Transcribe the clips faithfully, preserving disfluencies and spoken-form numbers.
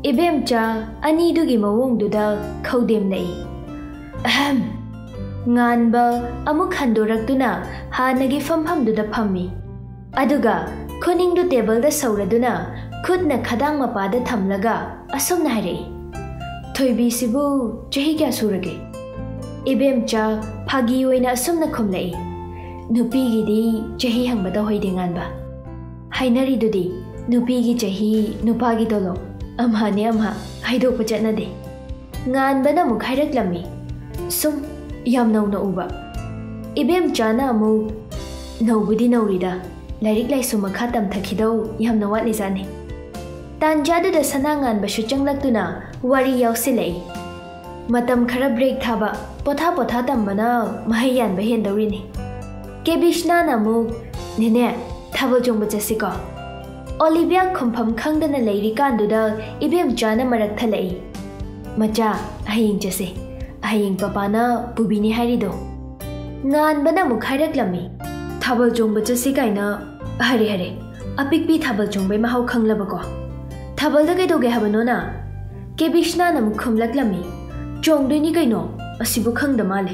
Ibemcha anidugi mawongduda khaudem nei. Ahem. Nganba amuk handoraktuna hanagi famhamduda phammi. Aduga khuningdu table da sauraduna khudna khadang mapada thamlaga asomna hairei. Thoibi sibu chahi kya surage. Ibemcha phagi oina asomna khumlai. Nupi gidi chahi hangbada hoide nganba. Hainari dudi nupi gi chahi nupa gi dolo. Amha ne amha haidokpa chatnade. Nganbana muk hairaklammi. Sum yam nauna uba. Ibemchana amu naubudi naurida. Lairik laisu makha tamthakidau yamna watlizani. Tanjadu da sanangan basu changlaktuna wari yausilai. Matam khara break thaba potha potha tambana mahayan bahen daurini. Kebishna namu nene thabal jongba chasiko. Olivia khumpham khangdana lairi kanduda Ibemchana marak thalai. Macha ahing chase. Ahing papana pubini harido. Ngan bana mukhairaklammi. Thabal jongba chasi kaina hare hare. Apikpi thabal jongbai mahau khanglabako. Thabal da kaidoge habano na. Kebishna na mukhumlaklammi. Jongdoini kaino asibu khangda male.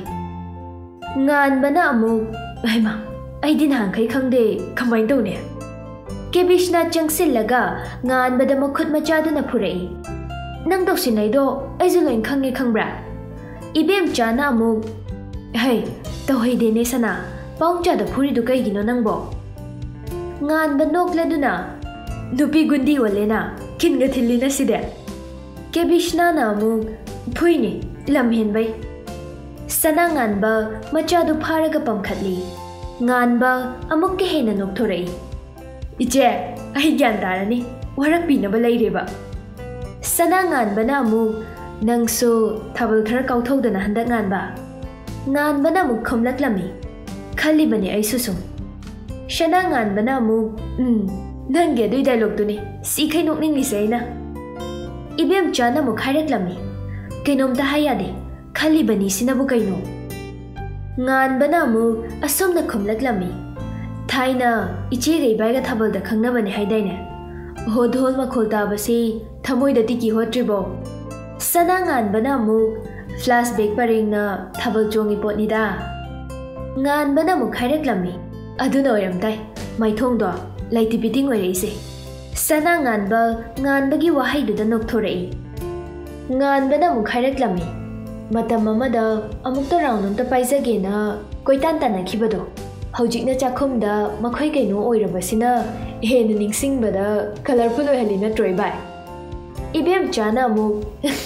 Ngan bana amu haima aidin hangkai khangde kamain done. Kebishna changsillaga ngan bada mukhut machaduna phurai. Nang dawsinaido aizuloin khange khangbra. Ibemchana amu hey tawhide ne sana paungcha da phuri du kaigino nangbo. Ngan banokladuna nupi gundi walena kinga thillina side. Kebishna na amu phuini lamhenbai. Sana nganba machadu pharaga pamkhatli. Nganba amuk ke hena nokthorai. Iche ai gyan darani warak pinaba laireba. Sana nganbana amu nangso thabal khara kauthodana handak nganba. Nganbana muk khomlaklami. Khali bani ai susum. Shana nganbana muk um nange dui dialogue tuni si khai nokning ni seina. Ibemchana muk hairaklammi. Kainom ta hayade. Khali bani sinabu kaino. Nganbana muk asomna khomlaklami. Thaina iche gai baiga thabal da khangnabani haidaine. Hodhol makhol tabasi thamoi da tiki hotribo. Sana nganbana muk flashback paringna thabal jongi potnida. Nganbana muk hairaklammi. Aduna oiramtai maithongdo laiti piting oireise. Sana nganba nganbagi wahaiduda nokthorai. Nganbana muk hairaklammi. Matam amada amukta raununta paisagena koitan tanakhibado. Haujikna chakhumda makhoi kaino oirabasina henu ningsingbada colorful oihalina troibai. Ibemchana amuk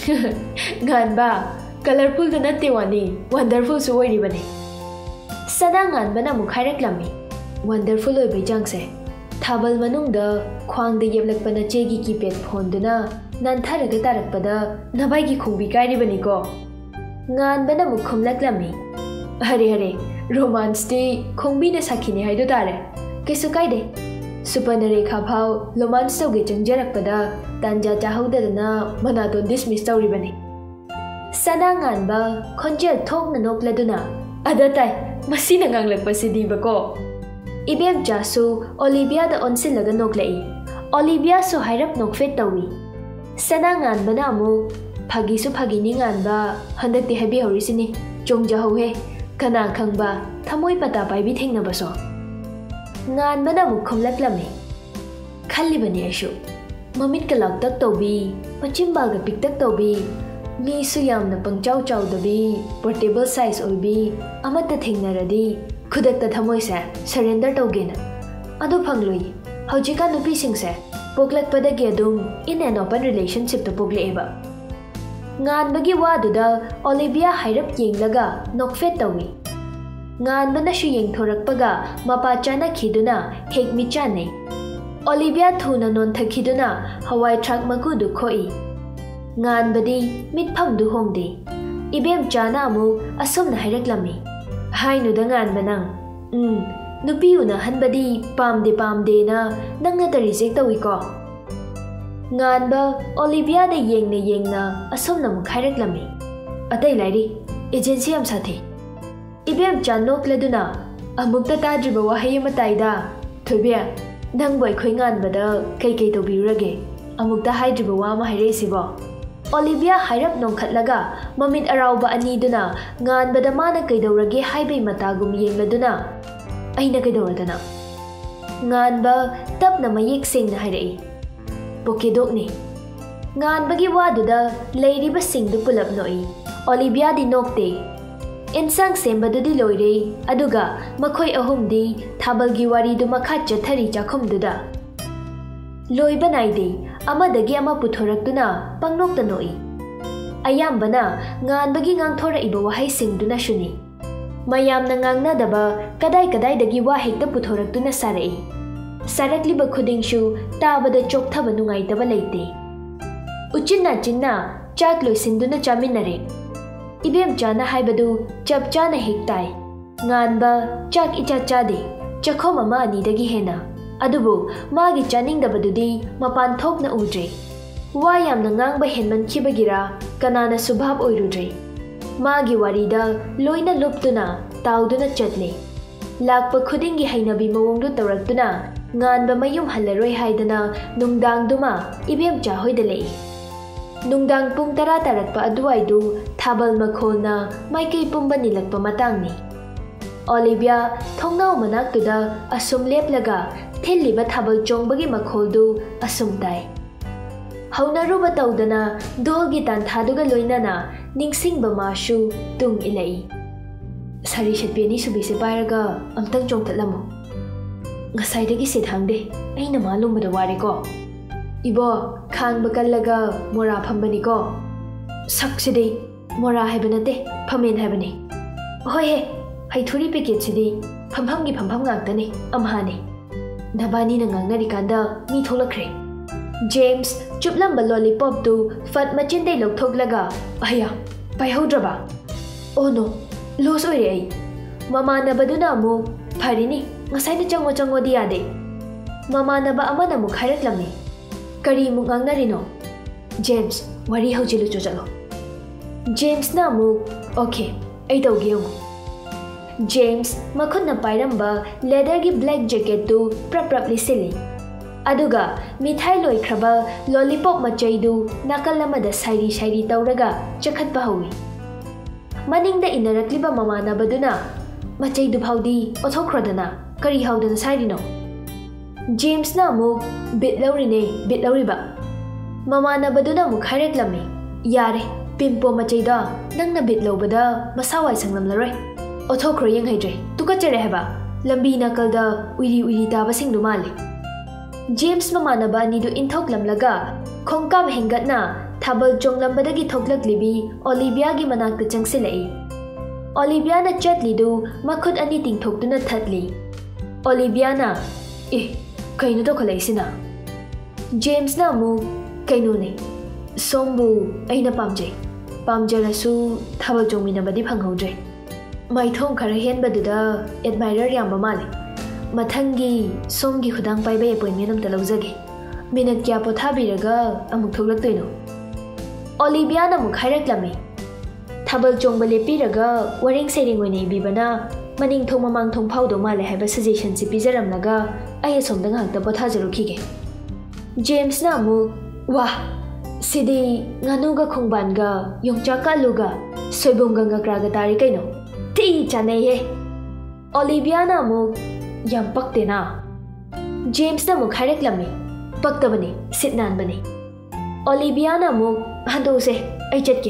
nganba colorful da natte wani wonderful su oiribani. Sana nganbana muk hairaklammi. Wonderful oibai jangse thabal manungda khwangda yeblakpana chegi keypad phone duna nantharaga tarakpada nabaigi khongbi kairibani ko. Nganbana muk khumlaklammi. Hare hare romance ti khongbi na sakhine haido tare. Kesu kaide. Supanareka phau romance toge changjarakpada tanja chahaudadana manaton dismiss tawribani. Sana nganba khonjel thokna nokladuna adatai masina nganglakpasidi bako. Ibemchasu Olivia da onsillaga noklai. Olivia su hairap nokfet tawi. Sana nganbana amu phagi su phagi ni nganba handakti habi horisini chongja hohe kana khangba thamoi pata paibi thengna baso. Nganbana mu khomlaklami. Khalli bani aishu. Mamit ka laktak tawbi, pachimba ga piktak tawbi. Mi su yamna pangchau chau dabi, portable size oibi, amata thengnaradi khudakta thamoi se surrender tawgena. Adu phangloi. Haujika nupi singse poklakpadagi adum in an open relationship to pokleba. Nganbagi waduda Olivia hairap yenglaga nokfet tawi. Nganbana shu yengthorakpaga mapachana khiduna hek michane. Olivia thuna non thakiduna hawai truck makudu khoi. Nganbadi mitpham du hongde. Ibemchana amu asumna hairaklammi. Hainuda nganbanang. Um nupi una hanbadi pamde pamde na nangna ta reject tawi ko. Nganba Olivia da yengna yengna asomna muk hairaklammi. Atai lairi agency am sathe. Ibemcha nokladuna amukta tadriba wahai ama taida. Thoibia nang boy khoi nganbada kai kai tawbirage. ꯑꯃꯨꯛꯇ ꯍꯥꯏꯗ꯭ꯔꯤꯕ ꯋꯥ ꯑꯃ ꯍꯥꯏꯔꯛꯏꯁꯤꯕꯣ? Olivia ꯍꯥꯏꯔꯞ ꯅꯣꯡꯈꯠꯂꯒ ꯃꯃꯤꯠ ꯑꯔꯥꯎꯕ ꯑꯅꯤꯗꯨꯅ ꯉꯥꯟꯕꯗ ꯃꯥꯅ ꯀꯩꯗꯧꯔꯒꯦ ꯍꯥꯏꯕꯩ ꯃꯇꯥꯒꯨꯝ ꯌꯦꯡꯂꯗꯨꯅ ꯑꯩꯅ ꯀꯩꯗꯧꯔꯗꯅ? ꯉꯥꯟꯕ ꯇꯞꯅ ꯃꯌꯦꯛ ꯁꯦꯡꯅ ꯍꯥꯏꯔꯛꯏ, ꯄꯣꯀꯦꯗꯣꯛꯅꯤ꯫ ꯉꯥꯟꯕꯒꯤ ꯋꯥꯗꯨꯗ ꯂꯩꯔꯤꯕꯁꯤꯡꯗꯨ ꯄꯨꯂꯞ ꯅꯣꯛꯏ꯫ ꯑꯣꯂꯤꯚꯤꯌꯥꯗꯤ ꯅꯣꯛꯇꯦ꯫ ꯏꯟꯁꯥꯡ ꯁꯦꯝꯕꯗꯨꯗꯤ ꯂꯣꯏꯔꯦ, ꯑꯗꯨꯒ ꯃꯈꯣꯏ ꯑꯍꯨꯝꯗꯤ ꯊꯥꯕꯜꯒꯤ ꯋꯥꯔꯤꯗꯨ ꯃꯈꯥ ꯆꯠꯊꯔꯤ ꯆꯥꯛꯈꯨꯝꯗꯨꯗ꯫ ꯂꯣꯏꯕ ꯅꯥꯏꯗꯦ, ꯑꯃꯗꯒꯤ ꯑꯃ ꯄꯨꯊꯣꯔꯛꯇꯨꯅ ꯄꯪꯅꯣꯛꯇ ꯅꯣꯛꯏ꯫ ꯑꯌꯥꯝꯕꯅ ꯉꯥꯟꯕꯒꯤ ꯉꯥꯡꯊꯣꯔꯛꯏꯕ ꯋꯥꯍꯩꯁꯤꯡꯗꯨꯅꯁꯨꯅꯤ꯫ ꯃꯌꯥꯝꯅ ꯉꯥꯡꯅꯗꯕ ꯀꯗꯥꯏ ꯀꯗꯥꯏꯗꯒꯤ ꯋꯥ ꯍꯦꯛꯇ ꯄꯨꯊꯣꯔꯛꯇꯨꯅ ꯁꯥꯔꯛꯏ꯫ ꯁꯥꯔꯛꯂꯤꯕ ꯈꯨꯗꯤꯡꯁꯨ ꯇꯥꯕꯗ ꯆꯣꯛꯊꯕ ꯅꯨꯡꯉꯥꯏꯇꯕ ꯂꯩꯇꯦ꯫ ꯎꯆꯤꯟ ꯅꯥꯆꯤꯟꯅ ꯆꯥꯛ ꯂꯣꯏꯁꯤꯟꯗꯨꯅ ꯆꯥꯃꯤꯟꯅꯔꯦ꯫ ꯏꯕꯦꯝꯆꯥꯅ ꯍꯥꯏꯕꯗꯨ ꯆꯞ ꯆꯥꯅ ꯍꯦꯛ ꯇꯥꯏ꯫ ꯉꯥꯟꯕ ꯆꯥꯛ ꯏꯆꯥ ꯆꯥꯗꯦ, ꯆꯥꯛꯈꯣꯝ ꯑꯃ ꯑꯅꯤꯗꯒꯤ ꯍꯦꯟꯅ꯫ ꯑꯗꯨꯕꯨ ꯃꯥꯒꯤ ꯆꯥꯅꯤꯡꯗꯕꯗꯨꯗꯤ ꯃꯄꯥꯟ ꯊꯣꯛꯅ ꯎꯗ꯭ꯔꯦ꯫ ꯋꯥ ꯌꯥꯝꯅ ꯉꯥꯡꯕ ꯍꯦꯟꯃꯟꯈꯤꯕꯒꯤꯔ ꯀꯅꯥꯅꯁꯨ ꯚꯥꯞ ꯑꯣꯏꯔꯨꯗ꯭ꯔꯦ꯫ ꯃꯥꯒꯤ ꯋꯥꯔꯤꯗ ꯂꯣꯏꯅ ꯂꯨꯞꯇꯨꯅ ꯇꯥꯎꯗꯨꯅ ꯆꯠꯂꯦ꯫ ꯂꯥꯛꯄ ꯈꯨꯗꯤꯡꯒꯤ ꯍꯩꯅꯕꯤ ꯃꯑꯣꯡꯗꯨ ꯇꯧꯔꯛꯇꯨꯅ ꯉꯥꯟꯕ ꯃꯌꯨꯝ ꯍꯜꯂꯔꯣꯏ ꯍꯥꯏꯗꯅ ꯅꯨꯡꯗꯥꯡꯗꯨꯃ ꯏꯕꯦꯝꯆꯥ ꯍꯣꯏꯗ ꯂꯩꯏ꯫ ꯅꯨꯡꯗꯥꯡ ꯄꯨꯡ ꯇꯔꯥ ꯇꯥꯔꯛꯄ ꯑꯗꯨꯋꯥꯏꯗꯨ ꯊꯥꯕꯜ ꯃꯈꯣꯜꯅ ꯃꯥꯏꯀꯩ ꯄꯨꯝꯕ ꯅꯤꯜꯂꯛꯄ ꯃꯇꯥꯡꯅꯤ꯫ ꯑꯣꯂꯤꯚꯤꯌꯥ ꯊꯣꯡꯅꯥꯎ ꯃꯅꯥꯛꯇꯨꯗ ꯑꯁꯨꯝ ꯂꯦꯞꯂꯒ ꯊꯤꯜꯂꯤꯕ ꯊꯥꯕꯜ ꯆꯣꯡꯕꯒꯤ ꯃꯈꯣꯜꯗꯨ ꯑꯁꯨꯝ ꯇꯥꯏ꯫ ꯍꯧꯅꯔꯨꯕ ꯇꯧꯗꯅ ꯙꯣꯜꯒꯤ ꯇꯥꯟꯊꯥꯗꯨꯒ ꯂꯣꯏꯅꯅ ꯅꯤꯡꯁꯤꯡꯕ ꯃꯥꯁꯨ ꯇꯨꯡ ꯏꯜꯂꯛꯏ꯫ ꯁꯥꯔꯤ ꯁꯦꯠꯄꯤ ꯑꯅꯤꯁꯨꯕꯤꯁꯦ ꯄꯥꯏꯔꯒ ꯑꯝꯇꯪ ꯆꯣꯡꯊꯠꯂꯝꯃꯨ꯫ ꯉꯁꯥꯏꯗꯒꯤ ꯁꯤꯠ ꯍꯥꯡꯗꯦ, ꯑꯩꯅ ꯃꯥ ꯂꯨꯝꯕꯗ ꯋꯥꯔꯦꯀꯣ꯫ 이보 칸바 깔라가 모라 팜바니고 삭시디 모라 해버는데 파면 해버니 호해 하이투리 패킷시디 팜팜기 팜팜 ꯉꯥꯛꯇꯅꯤ ꯑꯝꯍꯥꯅꯤ ꯅꯕꯥꯅꯤꯅ ꯉꯥꯡꯅꯔꯤꯀꯥꯟꯗ ꯃꯤ ꯊꯣꯛꯂꯛꯈ꯭ꯔꯦ ꯖꯦꯝꯁ ꯆꯨꯞꯂꯝꯕ ꯂꯣꯂꯤꯄꯣꯞꯇꯨ ꯐꯠ ꯃꯆꯤꯟꯗꯩ ꯂꯧꯊꯣꯛꯂꯒ ꯑꯍꯌꯥ ꯄꯥꯏꯍꯧꯗ꯭ꯔꯕ ꯑꯣ ꯅꯣ ꯂꯣꯁ ꯑꯣꯏꯔꯦ ꯑꯩ ꯃꯃꯥꯟꯅꯕꯗꯨꯅ ꯑꯃꯨꯛ ꯐꯔꯤꯅꯤ ꯉꯁꯥꯏꯅ ꯆꯪꯉꯣ ꯆꯪꯉꯣꯗꯤ ꯌꯥꯗꯦ ꯃꯃꯥꯟꯅꯕ ꯑꯃꯅ ꯑꯃꯨꯛ ꯍꯥꯏꯔꯛꯂꯝꯃꯤ ꯀꯔꯤ ꯑꯃꯨꯛ ꯉꯥꯡꯅꯔꯤꯅꯣ ꯖꯦꯝꯁ ꯋꯥꯔꯤ ꯍꯧꯖꯤꯜꯂꯨꯆꯣ ꯆꯠꯂꯣ ꯖꯦꯝꯁꯅ ꯑꯃꯨꯛ ꯑꯣꯀꯦ ꯑꯩ ꯇꯧꯒꯦ ꯌꯦꯡꯉꯨ ꯖꯦꯝꯁ ꯃꯈꯨꯠꯅ ꯄꯥꯏꯔꯝꯕ ꯂꯦꯗꯔꯒꯤ ꯕ꯭ꯂꯦꯛ ꯖꯦꯀꯦꯠꯇꯨ ꯄ꯭ꯔꯞ ꯄ꯭ꯔꯞ ꯂꯤꯁꯤꯜꯂꯤ ꯑꯗꯨꯒ ꯃꯤꯊꯥꯏ ꯂꯣꯏꯈ꯭ꯔꯕ ꯂꯣꯂꯤꯄꯣꯞ ꯃꯆꯩꯗꯨ ꯅꯥꯀꯜ ꯑꯃꯗ ꯁꯥꯏꯔꯤ ꯁꯥꯏꯔꯤ ꯇꯧꯔꯒ ꯆꯈꯠꯄ ꯍꯧꯏ ꯃꯅꯤꯡꯗ ꯏꯟꯅꯔꯛꯂꯤꯕ ꯃꯃꯥꯟꯅꯕꯗꯨꯅ ꯃꯆꯩꯗꯨ ꯐꯥꯎꯗꯤ ꯑꯣꯊꯣꯛꯈ꯭ꯔꯣꯗꯅ ꯀꯔꯤ ꯍꯥꯎꯗꯅ ꯁꯥꯏꯔꯤꯅꯣ ꯖꯦꯝꯁꯅ ꯑꯃꯨꯛ ꯕꯤꯠ ꯂꯧꯔꯤꯅꯦ ꯕꯤꯠ ꯂꯧꯔꯤꯕ ꯃꯃꯥꯟꯅꯕꯗꯨꯅ ꯑꯃꯨꯛ ꯍꯥꯏꯔꯛꯂꯝꯃꯤ ꯌꯥꯔꯦ ꯄꯤꯝꯄꯣ ꯃꯆꯩꯗ ꯅꯪꯅ ꯕꯤꯠ ꯂꯧꯕꯗ ꯃꯁꯥ ꯋꯥꯏ ꯁꯪꯂꯝꯂꯔꯣꯏ ꯑꯣꯊꯣꯛꯈ꯭ꯔꯣ ꯌꯦꯡꯍꯩꯗ꯭ꯔꯦ ꯇꯨꯀꯠꯆꯔꯦ ꯍꯥꯏꯕ ꯂꯝꯕꯤ ꯅꯥꯀꯜꯗ ꯎꯏꯔꯤ ꯎꯏꯔꯤ ꯇꯥꯕꯁꯤꯡꯗꯨ ꯃꯥꯜꯂꯤ ꯖꯦꯝꯁ ꯃꯃꯥꯟꯅꯕ ꯑꯅꯤꯗꯨ ꯏꯟꯊꯣꯛꯂꯝꯂꯒ ꯈꯣꯡꯀꯥꯞ ꯍꯦꯟꯒꯠꯅ ꯊꯥꯕꯜ ꯆꯣꯡꯂꯝꯕꯗꯒꯤ ꯊꯣꯛꯂꯛꯂꯤꯕꯤ ꯑꯣꯂꯤꯚꯤꯌꯥꯒꯤ ꯃꯅꯥꯛꯇ ꯆꯪꯁꯤꯜꯂꯛꯏ ꯑꯣꯂꯤꯚꯤꯌꯥꯅ ꯆꯠꯂꯤꯗꯨ ꯃꯈꯨꯠ ꯑꯅꯤ ꯇꯤꯡꯊꯣꯛꯇꯨꯅ ꯊꯠꯂꯤ ꯑꯣꯂꯤꯚꯤꯌꯥꯅ ꯑꯦ ꯀꯩꯅꯣ ꯇꯧꯈꯠꯂꯛꯏꯁꯤꯅ ꯖꯦꯝꯁꯅ ꯑꯃꯨꯛ ꯀꯩꯅꯣꯅꯦ ꯁꯣꯝꯕꯨ ꯑꯩꯅ ꯄꯥꯝꯖꯩ ꯄꯥꯝꯖꯔꯁꯨ ꯊꯥꯕꯜ ꯆꯣꯡꯃꯤꯟꯅꯕꯗꯤ ꯐꯪꯍꯧꯗ꯭ꯔꯦ ꯃꯥꯏꯊꯣꯡ ꯈꯔ ꯍꯦꯟꯕꯗꯨꯗ ꯑꯦꯗꯃꯥꯏꯔꯔ ꯌꯥꯝꯕ ꯃꯥꯜꯂꯤ ꯃꯊꯪꯒꯤ ꯁꯣꯝꯒꯤ ꯈꯨꯗꯥꯡ ꯄꯥꯏꯕ ꯑꯦꯄꯣꯏꯟꯃꯦꯟ ꯑꯝꯇ ꯂꯧꯖꯒꯦ ꯃꯤꯅꯠ ꯀꯌꯥ ꯄꯣꯊꯥꯕꯤꯔꯒ ꯑꯃꯨꯛ ꯊꯣꯛꯂꯛꯇꯣꯏꯅꯣ ꯑꯣꯂꯤꯚꯤꯌꯥꯅ ꯑꯃꯨꯛ ꯍꯥꯏꯔꯛꯂꯝꯃꯤ ꯊꯥꯕꯜ ꯆꯣꯡꯕ ꯂꯦꯞꯄꯤꯔꯒ ꯋꯥꯔꯦꯡ ꯁꯩꯔꯦꯡ ꯑꯣꯏꯅ ꯏꯕꯤꯕꯅ ꯃꯅꯤꯡꯊꯣꯡ ꯃꯃꯥꯡꯊꯣꯡ ꯐꯥꯎꯗꯧ ꯃꯥꯜꯂꯦ ꯍꯥꯏꯕ ꯁꯖꯦꯁꯟꯁꯤ ꯄꯤꯖꯔꯝꯂꯒ ꯑꯩ ꯑꯁꯣꯝꯗ ꯉꯥꯏꯍꯥꯛꯇ ꯄꯣꯊꯥꯖꯔꯨꯈꯤꯒꯦ ꯖꯦꯝꯁꯅ ꯑꯃꯨꯛ ꯋꯥ ꯁꯤꯗꯤ ꯉꯥꯅꯨꯒ ꯈꯣꯡꯕꯥꯟꯒ ꯌꯣꯡꯆꯥꯛꯀ ꯑꯂꯨꯒ ꯁꯣꯏꯕꯨꯝꯒ ꯉꯀ꯭ꯔꯥꯒ ꯇꯥꯔꯤ ꯀꯩꯅꯣ ꯊꯤ ꯆꯥꯅꯩꯍꯦ ꯑꯣꯂꯤꯚꯤꯌꯥꯅ ꯑꯃꯨꯛ ꯌꯥꯝ ꯄꯛꯇꯦꯅ ꯖꯦꯝꯁꯅ ꯑꯃꯨꯛ ꯍꯥꯏꯔꯛꯂꯝꯃꯤ ꯄꯛꯇꯕꯅꯤ ꯁꯤꯠ ꯅꯥꯟꯕꯅꯤ ꯑꯣꯂꯤꯚꯤꯌꯥꯅ ꯑꯃꯨꯛ ꯍꯟꯗꯣꯛꯎꯁꯦ ꯑꯩ ꯆꯠꯀꯦ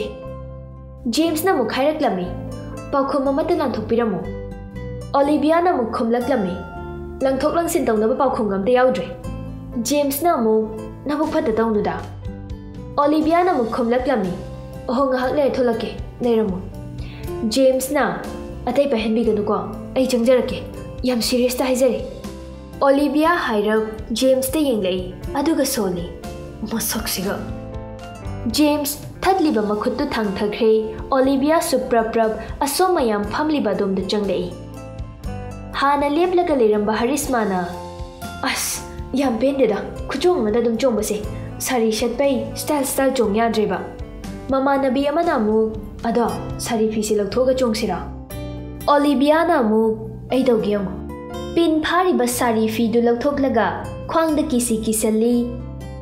ꯖꯦꯝꯁꯅ ꯑꯃꯨꯛ ꯍꯥꯏꯔꯛꯂꯝꯃꯤ ꯄꯥꯎꯈꯨꯝ ꯑꯃꯠꯇ ꯂꯥꯟꯊꯣꯛꯄꯤꯔꯝꯃꯨ ꯑꯣꯂꯤꯚꯤꯌꯥꯅ ꯑꯃꯨꯛ ꯈꯨꯝꯂꯛꯂꯝꯃꯤ ꯂꯪꯊꯣꯛ ꯂꯪꯁꯤꯟ ꯇꯧꯅꯕ ꯄꯥꯎꯈꯨꯝ ꯑꯝꯇ ꯌꯥꯎꯗ꯭ꯔꯦ ꯖꯦꯝꯁꯅ ꯑꯃꯨꯛ ꯅꯕꯨꯛ ꯐꯠꯇ ꯇꯧꯅꯨꯗ ꯑꯣꯂꯤꯚꯤꯌꯥꯅ ꯑꯃꯨꯛ ꯈꯨꯝꯂꯛꯂꯝꯃꯤ ꯑꯣꯍꯣ ꯉꯥꯏꯍꯥꯛ ꯂꯩꯔ ꯊꯣꯛꯂꯛꯀꯦ ꯂꯩꯔꯝꯃꯨ ꯖꯦꯝꯁꯅ ꯑꯇꯩ ꯄꯥꯏꯍꯟꯕꯤꯒꯅꯨꯀꯣ ꯑꯩ ꯆꯪꯖꯔꯛꯀꯦ ꯌꯥꯝ ꯁꯤꯔꯤꯌꯁꯇ ꯍꯥꯏꯖꯔꯤ ꯑꯣꯂꯤꯚꯤꯌꯥ ꯍꯥꯏꯔꯞ ꯖꯦꯝꯁꯇ ꯌꯦꯡꯂꯛꯏ ꯑꯗꯨꯒ ꯁꯣꯜꯂꯤ ꯃꯁꯛꯁꯤꯒ ꯖꯦꯝꯁ ꯊꯠꯂꯤꯕ ꯃꯈꯨꯠꯇꯨ ꯊꯥꯡꯊꯈ꯭ꯔꯦ ꯑꯣꯂꯤꯚꯤꯌꯥꯁꯨ ꯄ꯭ꯔꯞ ꯄ꯭ꯔꯞ ꯑꯁꯣꯝ ꯃꯌꯥꯝ ꯐꯝꯂꯤꯕ ꯑꯗꯣꯝꯗ ꯆꯪꯂꯛꯏ ꯍꯥꯟꯅ ꯂꯦꯞꯂꯒ ꯂꯩꯔꯝꯕ ꯍꯔꯤꯁꯃꯥꯅ ꯑꯁ ꯌꯥꯝ ꯄꯦꯟꯗꯦꯗ ꯈꯨꯆꯣꯡ ꯑꯃꯗ ꯑꯗꯨꯝ ꯆꯣꯡꯕꯁꯦ ꯁꯥꯔꯤ ꯁꯦꯠꯄꯩ ꯁ꯭ꯇꯥꯏꯜ ꯁ꯭ꯇꯥꯏꯜ ꯆꯣꯡ ꯌꯥꯗ꯭ꯔꯦꯕ ꯃꯃꯥꯟꯅꯕꯤ ꯑꯃꯅ ꯑꯃꯨꯛ ꯑꯗꯣ ꯁꯥꯔꯤ ꯐꯤꯁꯦ ꯂꯧꯊꯣꯛꯑꯒ ꯆꯣꯡꯁꯤꯔꯥ ꯑꯣꯂꯤꯚꯤꯌꯥꯅ ꯑꯃꯨꯛ ꯑꯩ ꯇꯧꯒꯦ ꯌꯦꯡꯉꯨ ꯄꯤꯟ ꯐꯥꯔꯤꯕ ꯁꯥꯔꯤ ꯐꯤꯗꯨ ꯂꯧꯊꯣꯛꯂꯒ ꯈ꯭ꯋꯥꯡꯗ ꯀꯤꯁꯤ ꯀꯤꯁꯜꯂꯤ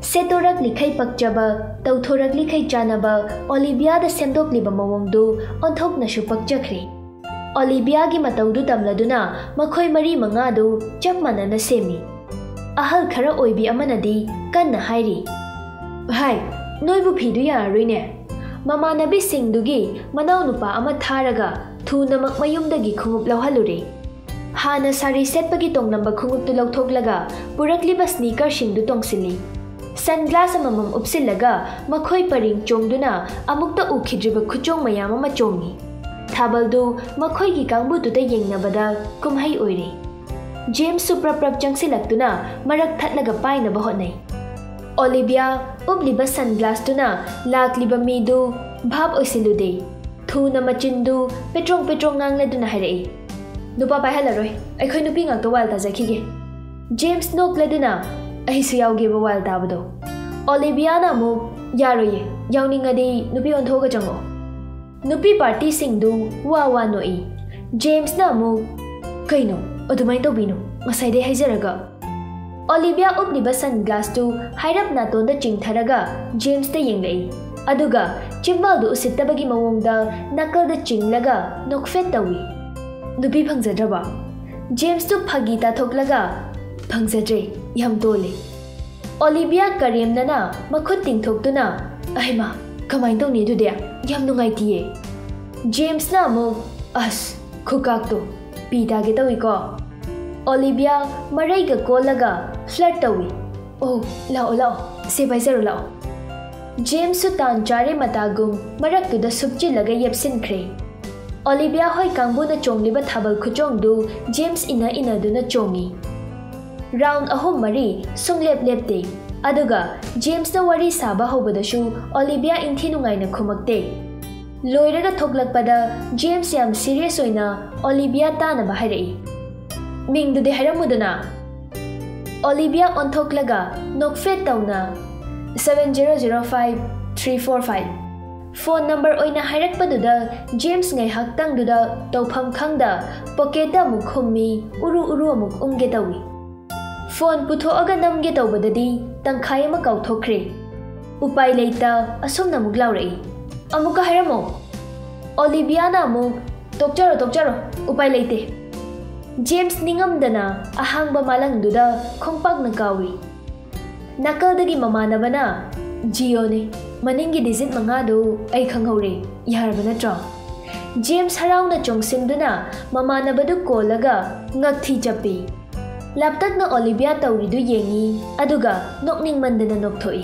सेतोरक लिखै पक्चबा तौथोरक लिखै चानबा ओलिविया दा सेमदोकलिबा मवंगदु ओंथोकनसु पक्चख्रे ओलिविया गी मतौदु तमलदुना मखोय मरी मंगादु चप मनना सेमी अहल खरा ओइबी अमनदी कन्ना हाइरी हाय नोइबु फिदु यारोइने ममानबी सिंगदुगी मनाउ नुपा अमा थारगा थुनमक मयुमदगी खुंगुप लौहलुरे हाना सारी सेटपगी तोंगलंबा खुंगुप तु लौथोकलगा पुरकलिबा स्नीकर सिंगदु तोंगसिली सनग्लास अममम उपसिलगा मखोय परिंग चोंगदुना अमुक्ता उखिद्रिबा खुचोंग मयाम अमा चोंगी थाबलदु मखोयगी कांगबुदुदा येंगनबदा कुमहै ओइरे जेम्स सुप्रप्रप चंगसिलक्तुना मरक थटलगा पाइनबा होतनै ओलिविया उबलिबा सनग्लासतुना लाकलिबा मीदु भाब ओइसिलुदे थुना मचिंदु पेट्रोंग पेट्रोंग ngangleduna हाइरई नुपा पाइहलरोय अखोय नुपी ngakta wal tajakhige जेम्स नोकलेदुना अहिसु यावगेबा वाल ताबदो ओलिविया ना मु यारोये यावनिंगदे नुपी ओंथोगा चंगो नुपी पार्टी सिंगदु वा वा नोई जेम्स ना मु कइनो अदुमाय तोबिनो ngसाइदे हाइजरगा ओलिविया उबलिबा सनग्लास तु हाइरप नातोंदा चिंगथरगा जेम्स ते येंगलई अदुगा चिम्बालदु उसित्तबगी मवोंगदा नकलदा चिंगलगा नोकफेट तवी नुपी फंगजद्रबा जेम्स तु फगी ताथोकलगा फंगजद्रे यम तोले ओलिविया करेमनना मखुत तिंगथोकतुना अहिमा कमाइन तौनी दुदे यम नुंगाइतिये जेम्स ना मु अस खुकाकतो पीतागे तविको ओलिविया मरैगा कोलगा फ्लर्ट तवी ओ लाओ लाओ से बाइजरो लाओ जेम्स सु तान चारे मतागुम मरक्तुदा सुपचिलगा येपसिनख्रे ओलिविया होय कांगबुना चोंगलिबा थाबल खुचोंगदु जेम्स इना इनादुना चोंगी राउंड अहोम मरी सुंगलेप लेपते अदुगा जेम्स ना वरी साबा होबदशु ओलिविया इंथि नुंगाइना खुमक्ते लोइरगा थोकलकपदा जेम्स याम सीरियस ओइना ओलिविया ताना बाहाइरई मिंगदुदे हाइरमुदना ओलिविया ओंथोकलगा नोकफेट तौना seven zero zero five three four five phone number ओइना हाइरकपदुदा James ngai haktangduda tawpham khangda pocket amuk khummi uru uru amuk umge tawi phone पुथोअगा नमगे तौबददी तंखाय अमा काउथोख्रे उपाय लेता असोमना मुक लाउरई अमुका हाइरमो ओलिविया ना मुक तोकचरो तोकचरो उपाय लेते जेम्स निंगमदना अहांगबा मालंगदुदा खोंपाकना कावी नकलदगी ममानबना जियोने मनिंगी डिजिट मंगादो ऐ खंगहौरे यारबा नत्रो जेम्स हराउना चोंगसिंदुना ममानबदु कोलगा ngakthi chapi laptakna ओलिविया तौरिदु येंगी अदुगा नोकनिंग मंदना नोकथोई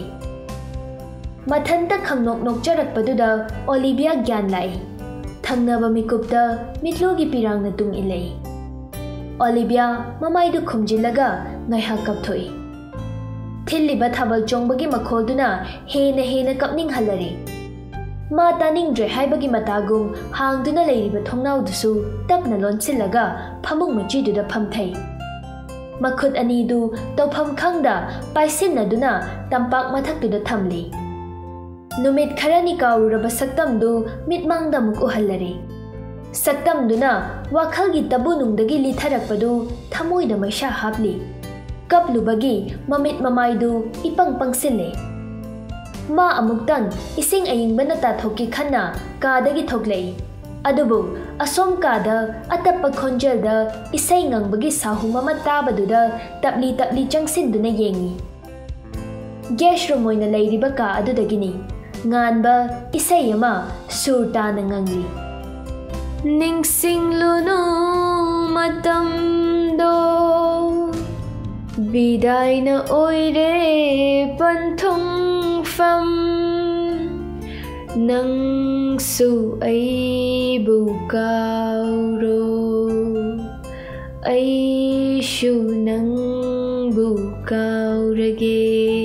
मथंता खंगनोक नोकचरकपदुदा ओलिविया ज्ञान लाई थंगनबा मिकुपदा मिटलोगी पिरांगना तुंग इलई ओलिविया ममाइदु खुमजिलगा ngaiha kapthoi थिल्लिबा थाबल चोंगबगी मखोलदुना हेना हेना कपनिंग हलरी मा तानिंगद्रे हाइबगी मतागुम हांगदुना लेरिबा थोंनाउदुसु तपना लोनसिलगा फमुंग मचिदुदा फमथै मखुद अनीदु तौफम खंगदा पाइसिनदुना तंपाक मथक्तुदा थमली नुमित खरानी काउरबा सक्तमदु मिटमांगदा मुक उहल्लरी सक्तमदुना वाखलगी तबुनुंगदगी लिथरकपदु थमोइदा मैशा हापली कपलुबगी ममित ममाइदु इपंग पंगसिले मा अमुक्तन इसिंग अयिंगबना ताथोकी खन्ना कादगी थोकलई अदुबु असोम कादा अतप्पा खोंजलदा इसै ngangbagi sahum ama tabadुदा तपली तपली चंगसिनदुना येंगी गेस्ट रूम ओइना लेरिबा का अदुदगिनी nganba isai ama surtana ngangli ningsinglunu matamdo bidaina oire panthung fam nang su ai bu kauro ai shu nang bu kaurage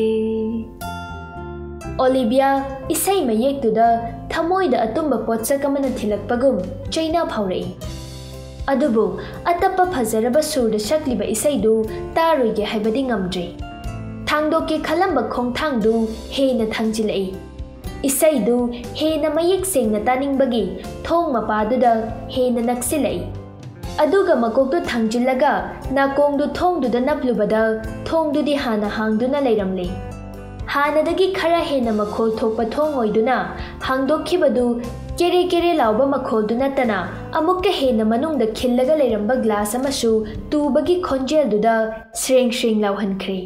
Olivia इसै मयेक्तुदा थमोइदा अतुंबा पोत्सक अमना थिलकपगुम चैना फाउरई अदुबु अतप्पा फजरबा सुरदा सकलिबा इसैदु तारोइगे हाइबदि ngamdre थांगदोके खलंबा खोंथांगदु हेना थांजिलई इसैदु हेना मयेक सेंगना तानिंगबगी थोंग मपादुदा हेना नक्सिलई अदुगा मकोकदु थांजिलगा नाकोंगदु थोंगदुदा नपलुबदा थोंगदुदि हाना हांगदुना लेरमले हानदगी खरा हेना मखोल थोप थोंगोइदुना हांगदोखिबदु केरे केरे लाउबा मखोलदु नतना अमुक्का हेना मनुंगदा खिल्लगा लेरंबा ग्लास अमसु तुबगी खोंजेलदुदा श्रेंग श्रेंग लाउहनख्रे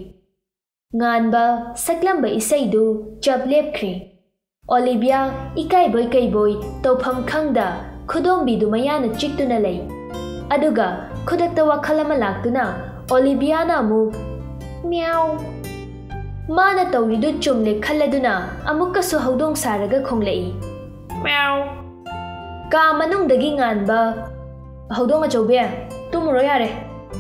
nganba saklamba isaidu chaplepkhre Olivia ikai boy kai boy tawpham khangda khudom bidu mayana chiktuna lei aduga khudakta wakhalama laktuna Olivia na mu meow mana tawridu chumle khalladuna amukka su hodong saraga khonglei meow ka manungdagi nganba hodong achaube tumuro yare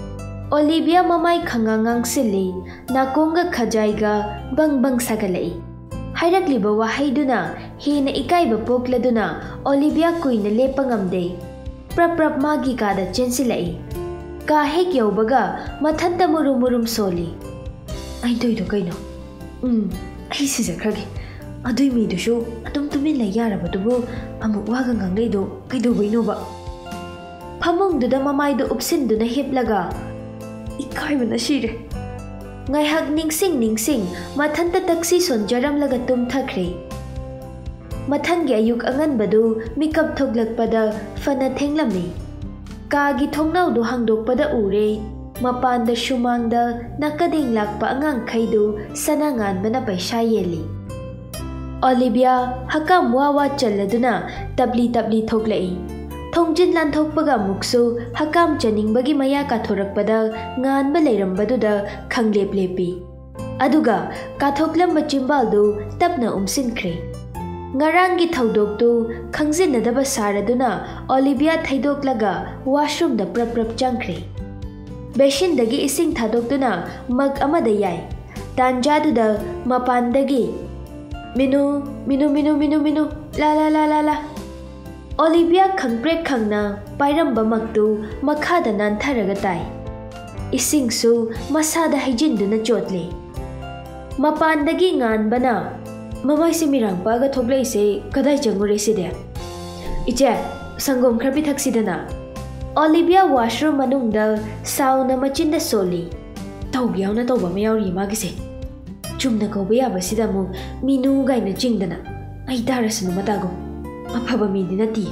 Olivia mamai khangangang sili nakonga khajaiga bang bang sagalai hairakliba wahaiduna hina ikaiba pokladuna Olivia kuina lepangamde prap prap magi kada chensilai ka hek yaubaga mathatta murum murum soli ai doido kaino um ai sijakrage adui mi dushu atum tumin la yarabadubu amuk waga nganglaido kaido bainoba phamongduda mamaido upsinduna hiplaga ikai mana shire ngai hak ningsing ningsing mathanta taxi sonjaram laga tum thakre mathang gi ayuk angan badu mikap thoglak pada fana thenglami ka gi thongnau du hangdok pada ure mapan da shumang da nakading lakpa angang khaidu sanangan bana paisa yeli Olivia hakam wawa chaladuna tabli tabli thoglai Thongjin lan thokpaga muksu hakam chaning bagi maya ka thorakpada ngan ba leirambadуда khanglep lepi aduga ka thoklam chimbal du tapna umsinkhre ngarang gi thodok tu khangjin nadaba saraduna Olivia thaidoklaga washroom da prap prap changkhre basin dagi ising thadoktuna mag amada yai tanjadu da mapan dagi minu minu minu minu minu la la la la la Olivia khangprek khangna pairamba maktu makhada nantharaga tai isingsu masada haijinduna chotle mapandagi ngan bana mamai se mirang paga thoglai se kadai changure se de ije sangom kharpi thaksidana Olivia washroom manungda sauna machinda soli tawgyawna tawba mayawri magise chumna kobe yabasida mu minu gaina jingdana ai darasnu matago afaba midi nati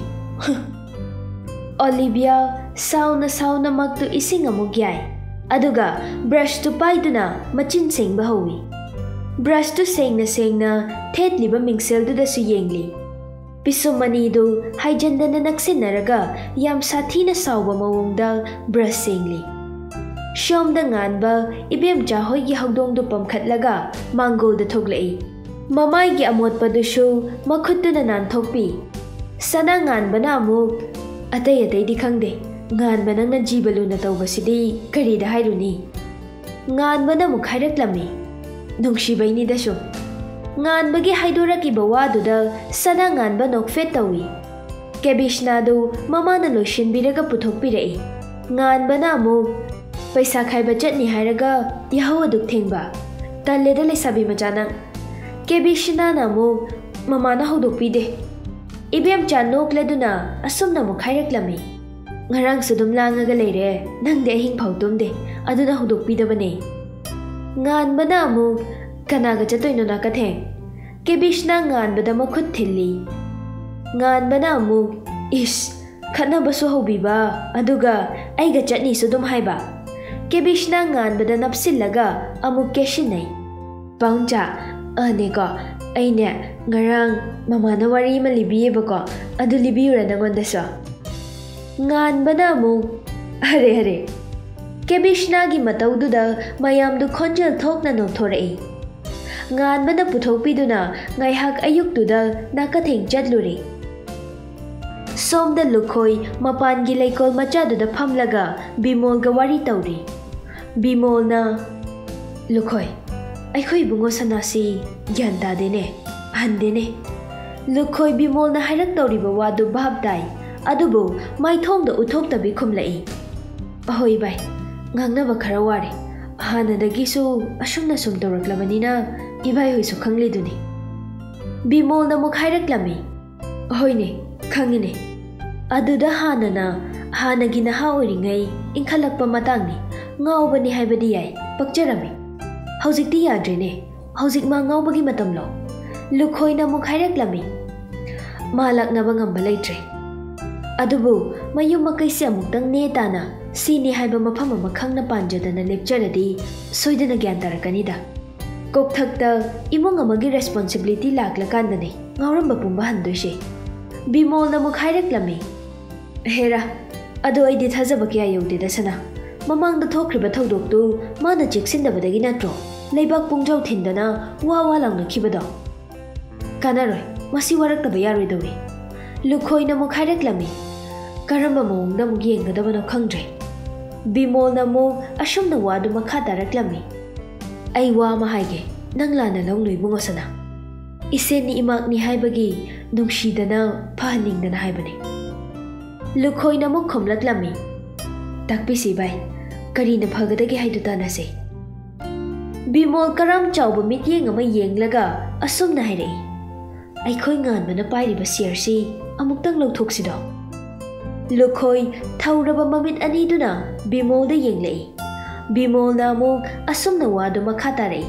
Olivia sauna sauna maktu ising amuk yai aduga brush tu paiduna machin sengba hawi brush tu sengna sengna thetliba mingsel du da su yengli pisumani du haijandana naksinaraga yam sathina sauba mawongda brush sengli shom da nganba ibem cha hoi gi hawdong du pamkhatlaga mangol da thoglai mamai gi amot padushu makhutuna nan thokpi sana ngan bana mu atai atai di khangde ngan bana na jibalu na tawbasidi kari da hairuni ngan bana mu khairak lami nungshi baini da sho ngan bagi haidora ki bawa du da sana ngan ba nok fet tawi kebishna du mama na lotion biraga puthok pirai ngan bana mu paisa khaiba chatni hairaga yahawa duk thengba talle da lesabi majana kebishna na mu mama na hodok pide ibem cha nokladuna asumna mu khairak lami ngarang sudum langaga leire nangde hing phautum de aduna hodok pidabane ngan bana mu kanaga chatoino na ka theng kebishna ngan bada makhut thilli ngan bana mu is khana basu hobiba aduga aiga chatni sudum haiba kebishna ngan bada napsillaga amuk keshinai pangcha ane ko aine ngarang mama na wari ma libiye bako adu libiyura nangonda so ngan bana mu hare hare kebishna gi mataududa mayam du khonjel thokna no thorai ngan bana puthopiduna ngai hak ayuk tuda nakatheng chatluri somda lukhoi mapan gi leikol macha duda phamlaga bimol ga wari tauri bimol na lukhoi aikhoi bungo sanasi gyan ta dene handene lukhoi bimol na hairak tawriba wadu bhab dai adubu mai thong da uthok tabi khumlai ahoi bai ngangna ba khara ware hana dagi su asumna sum tawraklabanina ibai hoi su khangli duni bimol na muk hairak lami ahoi ne khangine aduda hana na hana gi na ha oringai inkhalakpa matangni ngawbani haibadi yai pakjarami haujikti yadrene hꯧजिक मा ngauबगी matamlo lukhoina muk hairak-lami ma laknaba ngamba leitre adubu mayum makai se amuktang ne tana sini haiba mafam ama khangna panjadana lecturadi soidana gyan tarakani da kokthakta imong amagi responsibility laklakandane ngauramba pumba handoise bimol na muk hairak-lami hera adu aidi thajaba kya yaude da sana mamang da thokriba thodok tu mana cheksindabadagi natro leibak pungjau thindana wa wa langna khibada kanaroi masi warak taba yaroi dawi lukhoina muk hairak-lami karamba mawngda muk yenggadabano khangdre bimol na muk ashumna wadu makha tarak-lami ai wa ma haige nanglana longloi bungosana iseni imak ni haibagi nungsidana phaningdana haibani lukhoina muk khomlak-lami takpisi bai karina phagadagi haidu tanase bimol karam chauba mityeng ama yenglaga asumna hairei aikhoi nganbana pairiba siersi amuktang lawthoksidо lukhoi thauraba mamit ani duna bimol da yenglei bimol na amuk asumna wadu makha tarei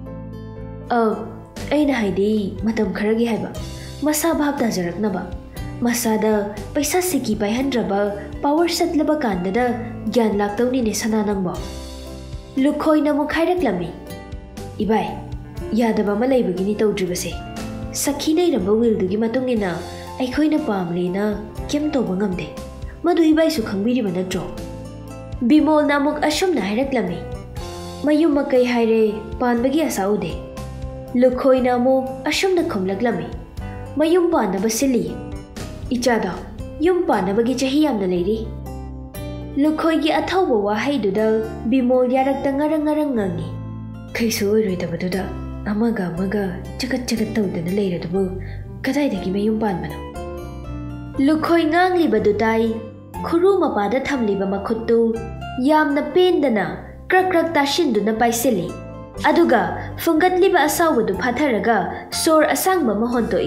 a aina haidi matam kharagi haiba masa bhab tajaraknaba masada paisa siki paihandraba power satlaba kandada gyan laktawni ne sana nangbo lukhoina muk hairak-lami ibai yadaba ma leibagini tawdribase sakhi leiramba wildugi matungina aikhoina pamlena kem toba ngamde madu ibai su khangbiriba natro bimol namuk ashumna hairak-lami mayum makai haire panbagi asa ude lukhoina amuk ashumna khomlak-lami mayum panaba sili ichada yum panabagi chahi yamna leiri lukhoi gi athauba wahaiduda bimol yarakta ngarang ngarang ngangi khaisu oiroidabaduda amaga amaga chakat chakat tawdana leiradubu kadaidagi mayum panbano lukhoi ngangliba dutai khuru mapada thamliba makhuttu yamna pendana krak krak tashinduna paisili aduga fungatliba asawadu phatharaga sor asangba mahontoi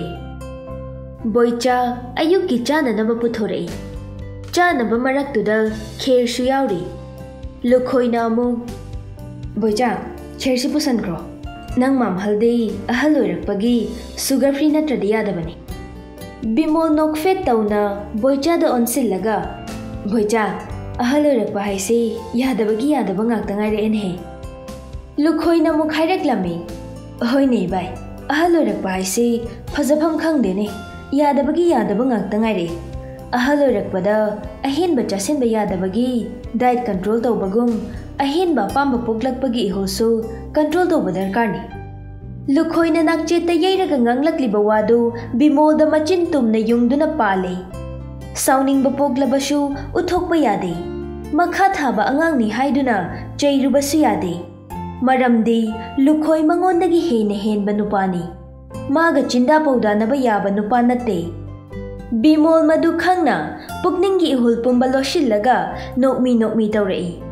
boicha ayukki chananaba puthorei chanaba maraktuda kher su yauri lukhoina amuk boicha kher si pusankro nang mam halde ahal oirakpagi sugar free natradi yadabani bimol nokfet tauna boicha da onsillaga boicha ahal oirakpa haisi yadabagi yadaba ngakta ngaire enhe lukhoina muk hairak-lami hoine bai ahal oirakpa haisi phajafam khangdene yadabagi yadaba ngakta ngaire ahal oirakpada ahenba chasenba yadabagi diet control tawbagum ahenba pamba poklakpagi ihosu control tawba darkarni lukhoina nakcheta yeiraga nganglakliba wadu bimolda machin tumna yungduna pale sauningba poklabasu uthokpa yade makha thaba angangni haiduna cheirubasu yade maramdi lukhoi mangondagi hena henba nupani maga chinda paudanaba yaba nupa natte bimol madu khangna pukningi ihul pumba loshillaga nokmi nokmi tawrei